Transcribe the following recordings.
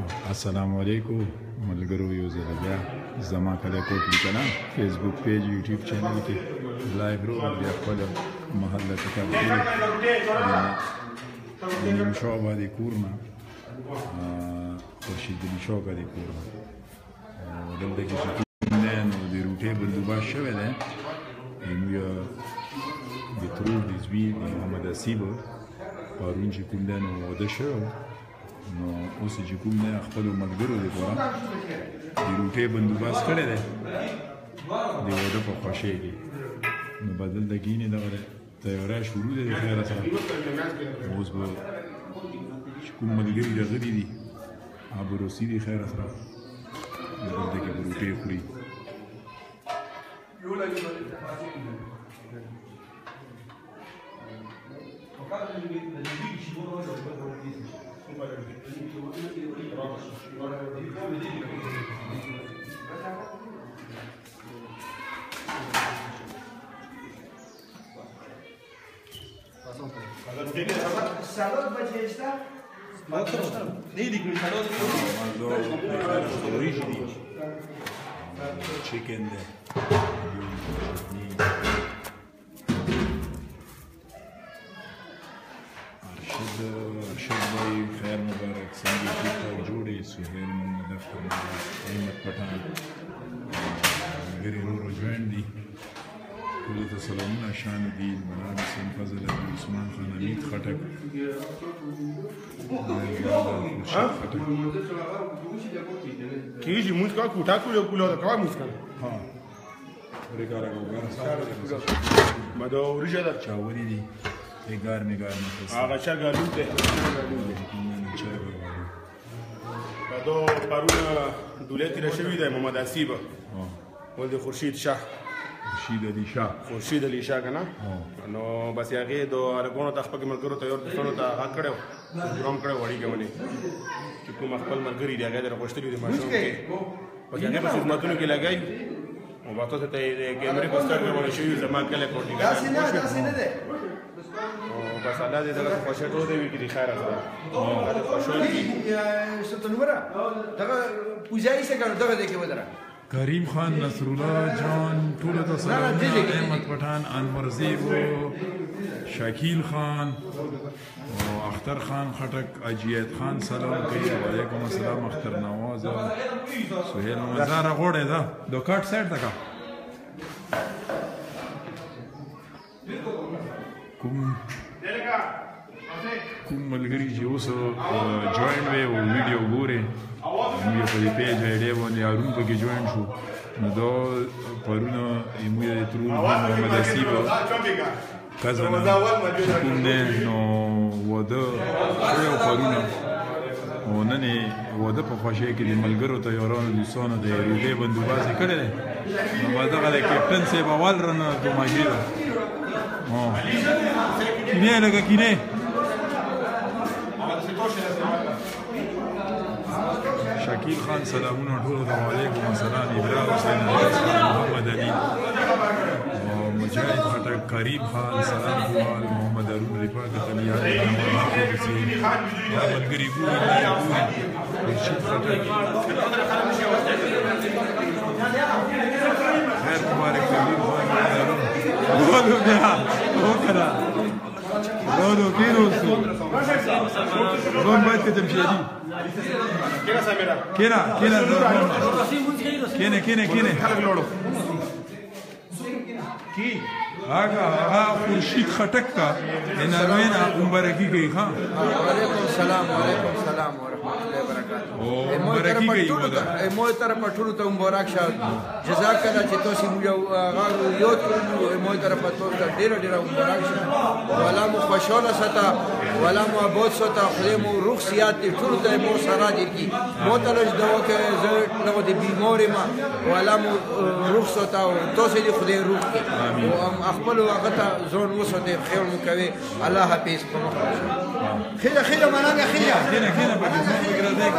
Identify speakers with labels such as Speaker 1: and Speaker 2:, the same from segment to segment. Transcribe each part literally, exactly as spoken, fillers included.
Speaker 1: السلام علیکم ملګرو یو ځل بیا زما کلی کوټ لیکنه فیسبوک پیج یوټیوب چینل کې لایو رو بیا خپل محله کتابخانه د نیم شو باندې کور نه خورشید علي شو باندې کور نه دلته کې چې نه نو د روټې بندوبست شوی دی نو یا د ترور د زوی د محمد اسیب پرون چې کوم دی نو واده شوی نو اوس چې کوم نه خپلو ملګرو دپاره د روټۍ بندوبست کړی دی د واده په خوښۍ کې نو به دلته کښېنې دغه تیاری شروع دی د خیره سره اوس به چې کوم ملګري راغلي دي هغه به روسي دي خیره سره دلته کې به روټۍ خوري
Speaker 2: Salud băieți ăsta?
Speaker 1: Nidi cu salud. Origini. Chicken de. Arşid Arşid bhai khair mubarak sangi ठीक जोड़े सुहेल मोहम्मद अख्तर अहमद पठान गरीब रजवान दी كل سلامونه شان دي مولانا حسین فضل ابو عثمان خان امید خټک
Speaker 3: کیږي موږ کا کوټا کوله کوله دا کا موږ کنه
Speaker 1: ها ورګارا ګورا سره
Speaker 3: ما دا ورجه دا
Speaker 1: چاوري دي ایګار میګار نه
Speaker 3: هغه چا ګالو ته دا پرونه دولت رشوی ده محمد اسیب ولد خورشید شاه
Speaker 1: خورشید علي شاه
Speaker 3: خورشید علي شاه کنه نو بس هغه دو ارګونو ته خپل ملګرو ته ور دښمنو ته حق کړو ګرام کړو وړي کوي چې کوم خپل ملګری دی هغه درغښتلي دي ماشوم کې پس هغه په خدماتونو کې لګای او باته ته کیمرې پوسټر باندې شوی زما کله کوټی
Speaker 2: دا سینه دا سینه ده
Speaker 3: او بس الله دې دغه خوشې ټو دی وی کې خیر سره او دا خوشو کی
Speaker 2: څه نمبر دا پوجای څنګه دغه دې کې ودره
Speaker 1: کریم خان نصر الله جان ټول ته سلام احمد پټان انور زیبو شکیل خان او اختر خان خټک اجیت خان سلام کوي وعلیکم السلام اختر نواز سهیل مزار غوړې دا دو کټ سیټ تکا کوم کوم ملګری چې اوس جوائن وي او ویډیو ګوري موږ په دې پیج ایډیا باندې هارون پکې جوائن شو نو دا پرونه موږ د ترور محمد اسیب کزنه کوم دی نو واده شوی پرونه او نن یې واده په خوښۍ کې د ملګرو تیارانو دوستانو د روټۍ بندوبست یې کړی دی نو ما دغه د کیپټن صاحب اول رنه توماشي ده کینې لکه کینې شکیل خان سلامونه ټولو ته وعلیکم السلام ابراهیم حسین محمد علي مجاهد خټک کریم خان سلام کوال محمد هارون رفاقت علي ملګري ګوري خورشید خټک خیر مبارک کریم خان ولو بیا وکړه ولو کیروسو زون باید که جمشیدی
Speaker 3: کینا سمیرا
Speaker 1: کینا کینا کینا کینا کینا کی آگا آگا خورشید خټک کا انروین مبارکی گئی خان
Speaker 2: وعلیکم السلام وعلیکم السلام ورحمۃ اللہ وبرکاتہ
Speaker 1: او مبارکی گئی ودا
Speaker 2: مو طرف ټولو ته مبارک شه جزاک الله چې تاسو یو غاړو یو کړو مو طرف ته ډیر ډیر مبارک شه ولا مو خوشاله ستا ولا مو ابود ستا خو مو روح سیات ټولو ته مو سره دي کی مو ته لږ دوا کې زه نو دي بیمارې ما ولا مو روح ستا او تاسو دې خدای روح او خپل وخت زون وسته خیر مو کوي الله حافظ په مخ خیره خیره مننه خیره
Speaker 1: کینا کینا په دې فکر دی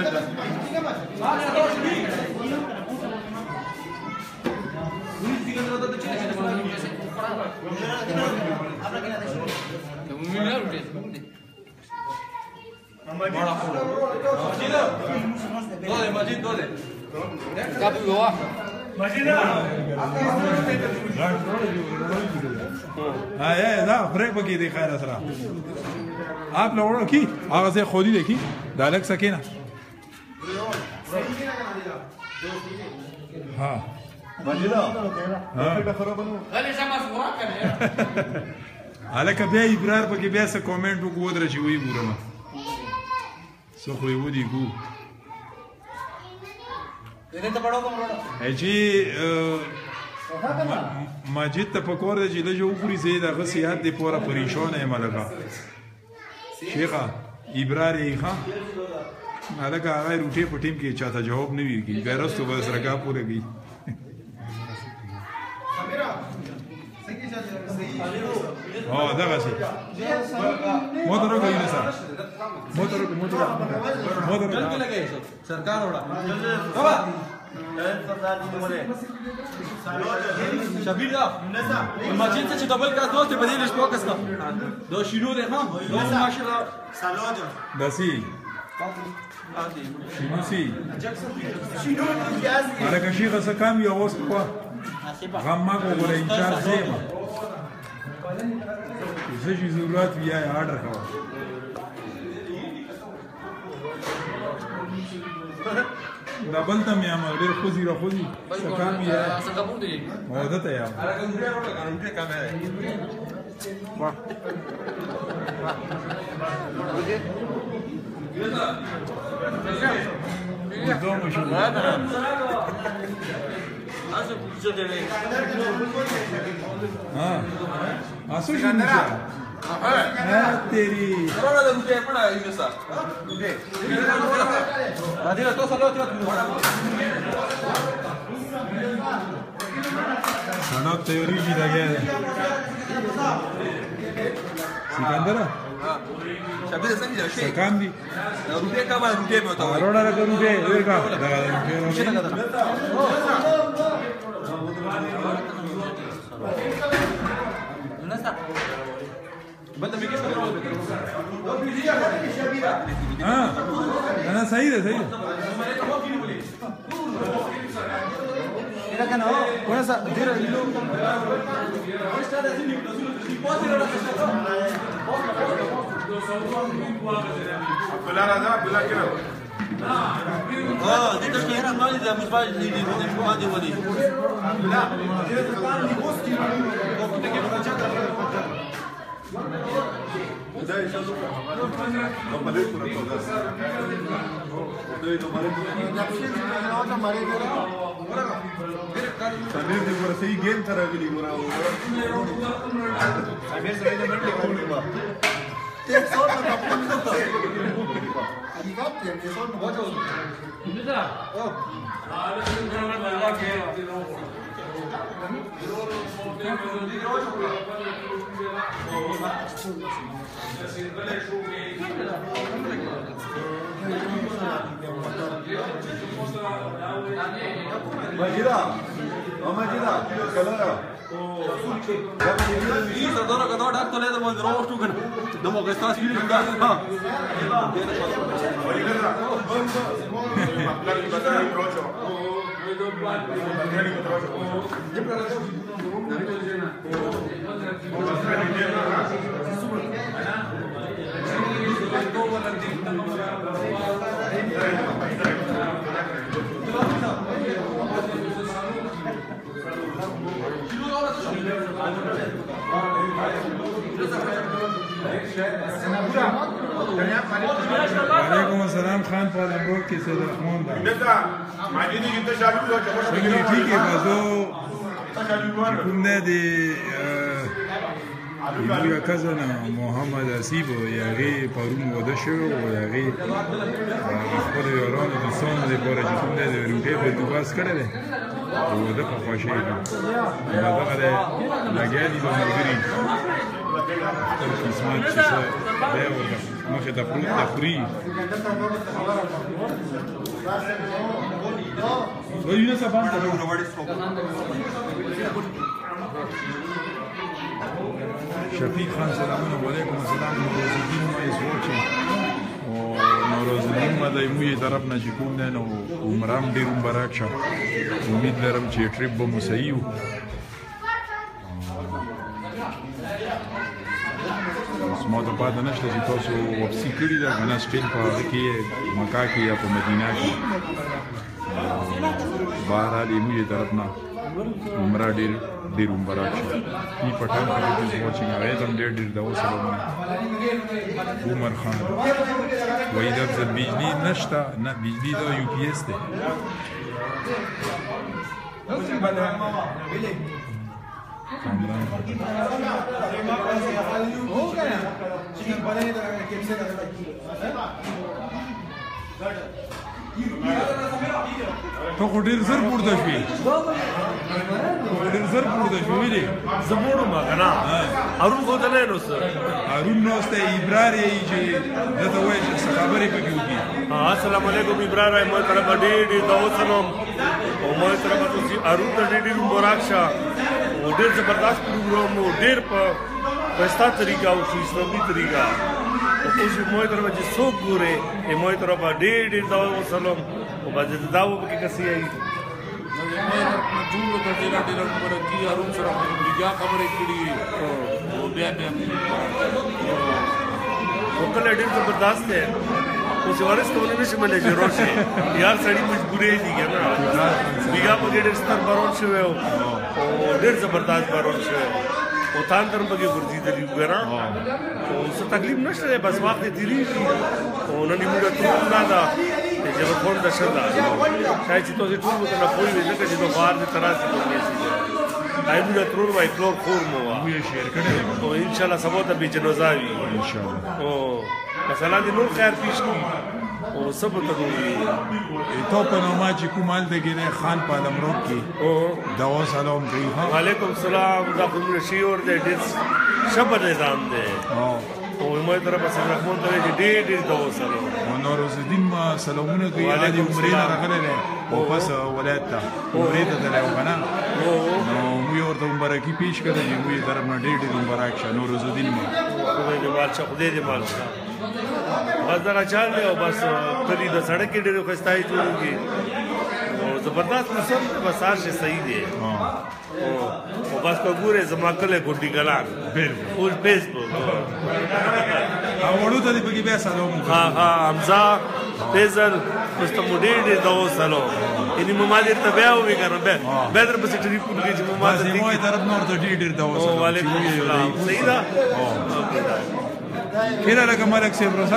Speaker 2: Luis
Speaker 1: हाँ ये ना फ्रेक बकी देखा है सरा आप लोगों की आगे से खोदी देखी डालक सके ना हाँ على كبيا إبرار بقى بيا سكومنت وقود رشيوي بورما سخوي ودي كو اجي ماجد ته پکور دی چې لږه وګوري زه دغه سیاحت دی پوره پریشان یم لګه شیخه ابرار یې ښه هلکه هغه روټې په ټیم کې چاته جواب نه ویږي بیرستو به سرګا پوره گئی اه دغه شي موټر وګورئ نه سره موټر موټر موټر کې لګای شو سرکار وړه بابا شبیر ماجد څه چې ډبل کا دوست په دې لښ فوکس کا دو شینو ده ها دو ماشاءالله سلام دسی شینو سي شینو هغه شي غسه کام یو اوس په غم ما وګورئ ان شاء الله زما زه چې ضرورت بیا آرډر کوم دبل ته مې امر ډېر خوځي را خوځي سکام یې څنګه بوده مو ده ته یا هغه کوم ډېر وړه کوم ډېر کامه واه دوم شو اسه پوچھو دے ہاں اسو شنو ہاں تیری روڑا دے روٹے پڑا یہ سا روٹے ادھر تو سلو تو سنا تیوری بھی لگے سکندر ہاں شبیر سنگی جا شے کام دی روٹے کا ما روٹے میں ہوتا روڑا لگا روٹے یہ کا हाँ ना सही है सही है कौन सा اه دي تشكيله مالي ده مش باجي دي مش باجي ودي لا سمیر دې ورسې گیم تر غلي ورا سمیر سره دې منډه کوي ما ته څو ته خپل څه ایګات دې څو نو وځو دې او ماجدا ماجدا کلرا ಈ ಸದನ ಕದೋ ಡಾಕ್ಟರ್ ಲೇದ ಒಂದು ರೋಸ್ಟ್ ಕಣ ನಮ್ಮ ಗಸ್ತಾಸ್ ಗಿರಿ ಗುಂಡಾ ಹಾ वालेकुम अस्सलाम खान पालमपुर के सैद रहमान ठीक है बाजो कुंदे یو کزن محمد اسیب یا غي پرون وده شو یا غي خپل یارانو دوستانو لپاره چې کوم دې روټي په توګه کړل او ده په خوشي ده دا هغه لګیا دي د ملګری تر قسمت چې څه دی مخه د پروت تفری وایو نه سبا ته وروړی شفیق خان سلامونه وعلیکم السلام نوروز الدین ما is watching او نوروز الدین ما د موږ طرف نه چې کوم دی نو عمرام ډېر مبارک شه امید لرم چې ټریپ به مو صحیح وي ما ته پاته نشته چې تاسو واپسي کړي ده که نه سټیل په هغه کې مکه کې یا په مدینه کې بهرحال زموږ طرف نه عمره ډېر ډېر مبارک شه پی پټان خلک از واچینګ هغې ته هم ډېر ډېر دعا سلامونه عمر خان وایي دا ځل بجلي نشته نه بجلي دا یو پی ایس دی کامران ته خو ډېر زر پورته شوې ډېر زر پورته شوې ولې
Speaker 3: زه موړم که نه هارون خو ته نه نو څه
Speaker 1: هارون ناسته ابرار یې چې ده ته وایي چې څه خبرې پکې وکړي
Speaker 3: السلام علیکم ابرار وایم ما طرفه ډېر ډېر دعا سلام او ما طرفه تاسو هارون ته ډېر ډېر مبارک شه او ډېر زبردست پروګرام و ډېر په ښایسته طریقه او اسلامي طریقه اوس موږ طرفه چې څوک ګورې موږ طرفه ډېر ډېر دعا وسلام او باندې دا و پکې کسي آئی
Speaker 4: ټولو ته ډېره ډېره مبارکي هارون سره بیا خبرې کړي او بیا بیا
Speaker 3: وکړه ډېر زبردست دی اوس وارث کولی نه شي منیجر شي یار سړي مجبورې دي که نه بیا پکې ډېر ستر بارون شوی او ډېر زبردست بارون شوی او تان تر پکې ګرځېدلي وو که نه او څه تکلیف نشته دی بس وخت یې تېرېږي او نن یې موږ ټول نه ده جبرخونده ښه ده شاید چې تاسې ټول ورته نه پوه وي ځکه چې د بهر دې ته راسي هغې موږ ترور وایي پلور خور مو وه او انشاءالله سبا ته بې جنازه وي او مثلا دې نور خیر پیش کړي او څه به ته ووایي
Speaker 1: تو په نوما چې کوم هلته کې دی خان په علمرود کې دعا سلام کوي
Speaker 3: وعلیکم السلام دا خو موږ شیور دی ډېر ښه به نظام دی او زما طرفه سید رحمان ته وایي چې ډېر ډېر دعا سلام
Speaker 1: او نوروز الدین ما سلامونه کوي هغه د عمرې نه راغلی دی واپس ولایت ته عمرې ته تللی و که نه نو موږ ورته مبارکي پیش کړه چې موږ طرف نه ډېر ډېر مبارک شه نوروز الدین ما
Speaker 3: خدای دې مال شه خدای دې مال شه بس دغه چال دی او بس کلي د سړک کې ډېرې ښایسته جوړېږي او زبردست موسم دی بس هر شی صحیح دی او بس که ګورې زما کلی ګونډي کلان اوس فیسبوک
Speaker 1: او وړو ته دې پکې بیا سلام
Speaker 3: ها ها حمزه فیضل اوس ته مو ډېر ډېر دعا سلام یعنې مو ما درته بیا ووایي که نه بیا بیا در پسې ټلیفون کوي چې مو ما ته
Speaker 1: زموږ طرف نه ورته ډېر ډېر دعا سلام
Speaker 3: وعلیکم السلام صحیح ده
Speaker 1: Mira la cámara que se brosa.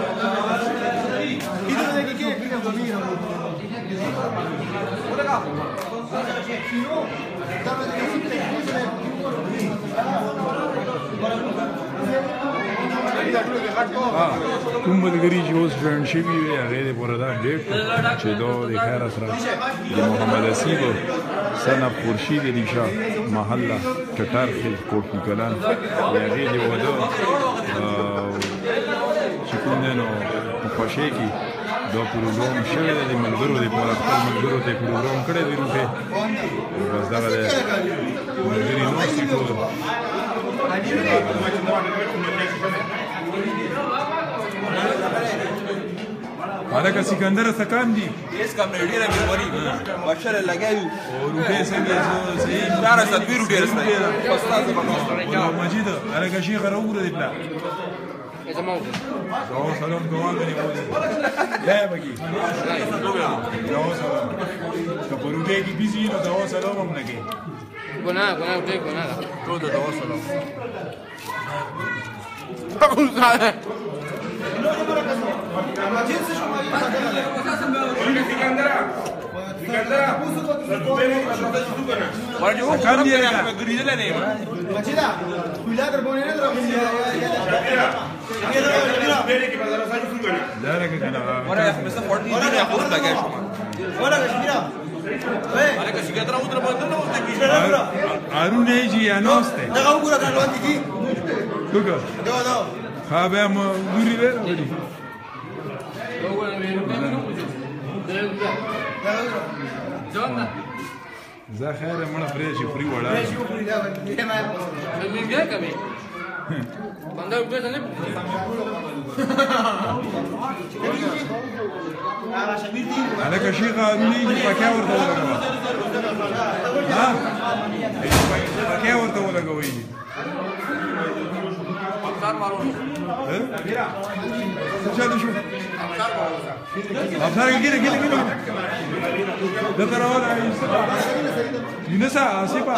Speaker 1: کوم ملګري چې اوس جوړ شوي وي هغې د پوره دا ډېټ چې دا د خیر سره د محمد اسیب صنف خورشید علی شاه محله ټټر خیل کوټ کلان د هغې د واده چې کوم دی نو په خوښۍ کې دا پروګرام شوی دی د ملګرو دپاره خپل ملګرو ته یې پروګرام کړی دی روپۍ بس دغه دی ملګري ناست دي ټول हालांकि सिकंदर सकाम जी
Speaker 5: इसका मेडिया में मेमोरी माशाल्लाह लगायू
Speaker 1: और रुपए संगे सही
Speaker 5: चार तदबीर रुपए استاذ
Speaker 1: مجيد हालांकि شيخ راوغ دبلا
Speaker 4: اذا ما
Speaker 1: دعو سلام دعا غني لا بقي دعو سلام كبروبي کی بيزي نو دعو سلام هم لګي
Speaker 4: ګنا ګنا ټیک ګنا
Speaker 5: تو دعو سلام
Speaker 1: كم دي لك
Speaker 5: غريزه نه
Speaker 2: مجيدا ولاد ربوني نه
Speaker 1: لا لك انا
Speaker 5: ورا بس فورتي دي اخذ لگا شو
Speaker 2: ولا كشميرا
Speaker 5: انا كشيكات راو در باندې نو ته کی
Speaker 1: هارون يجي يا نوسته
Speaker 2: دا وګوره دا وانت کی
Speaker 1: دوګه
Speaker 2: دا دا
Speaker 1: خابه مو ګوري به ودي زه خیر مړه پرې شي پری وړا
Speaker 4: مې ګه کوي
Speaker 5: بنده روپے سے نہیں
Speaker 1: هلکه شي قانوني پکې ورته ولګوه ها پکې ورته ولګوئ
Speaker 5: افسار مارو
Speaker 1: چلو شو
Speaker 5: افسار مارو
Speaker 1: افسار ګیره ګیره ګیره د تراوله یونسا آصفه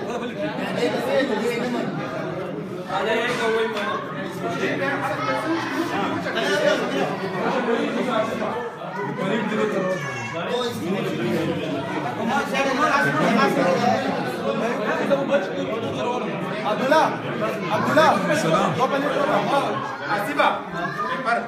Speaker 6: Abdullah, Abdullah,
Speaker 1: salam.
Speaker 6: Asiba, par.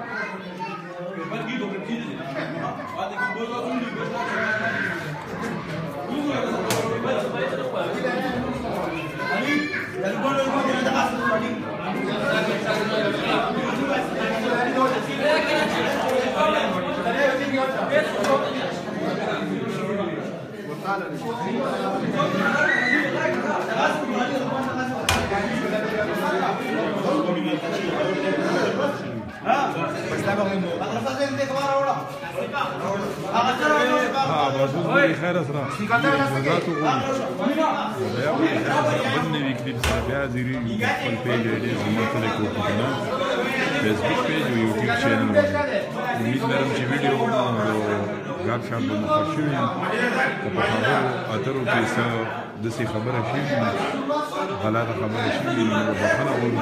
Speaker 1: ها بازوز بری خیر اسرا جزاتو غوی بیا بری خیر اسرا بل نوی کلیپ سره بیا زیری خپل پیج ایډي زموږ ته کوو کنه فیسبوک پیج او یوټیوب چینل امید لرم چې ویډیو غاب شاب به خوښ وي او په خبرو اترو کې څه داسې خبره شي غلطه خبره شي نو بخښنه غواړو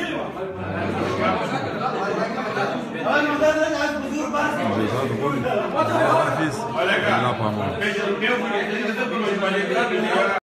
Speaker 1: جزات غواړو الله حافظ الله پامان